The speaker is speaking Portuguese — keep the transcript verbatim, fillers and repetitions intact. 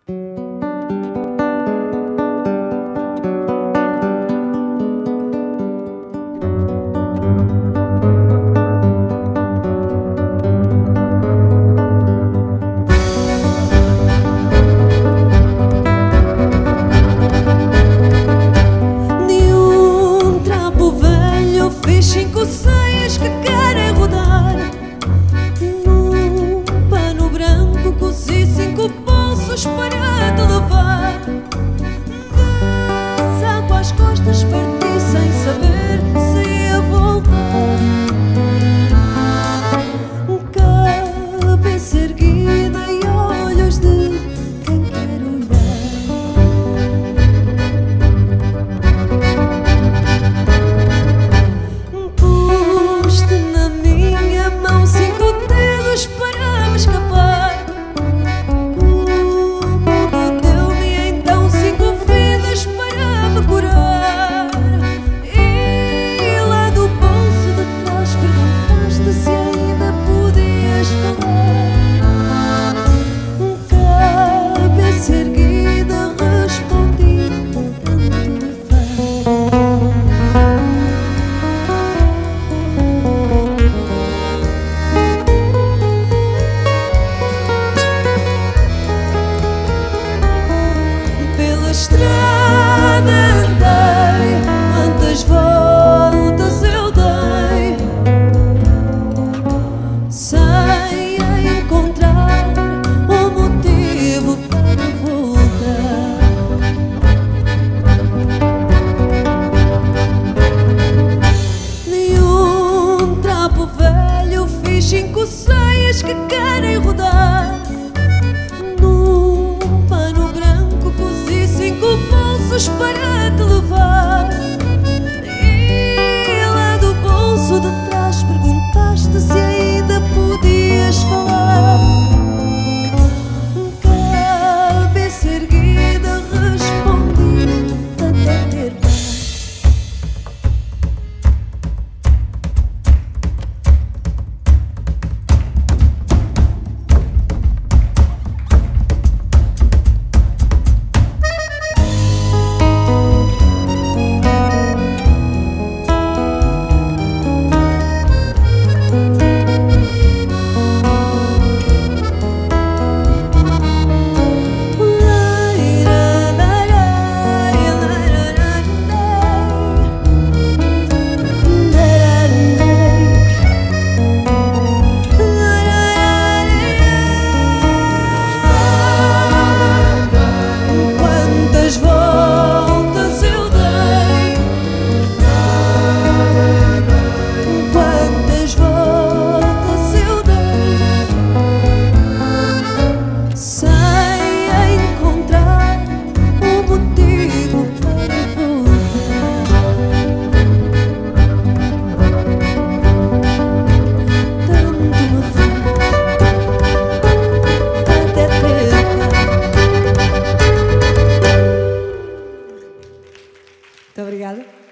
Cinco seias que querem rodar num pano branco, cozi cinco bolsos para te levar. De saco às costas parti sem saber se ia voltar. Cabeça erguida e olhos de quem quer olhar. Estrada andei, quantas voltas eu dei, sem encontrar um motivo para voltar. Nenhum trapo velho, fiz cinco seias que querem rodar. Para te levar, e lá do bolso de trás perguntaste se ainda podias falar. Cabeça erguida respondi até ter paz. Muito obrigada.